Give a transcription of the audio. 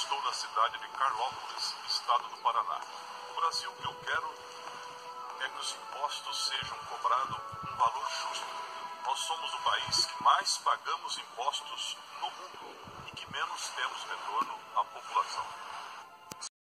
estou na cidade de Carlópolis, estado do Paraná. No Brasil, o que eu quero é que os impostos sejam cobrados um valor justo. Nós somos o país que mais pagamos impostos no mundo e que menos temos retorno à população.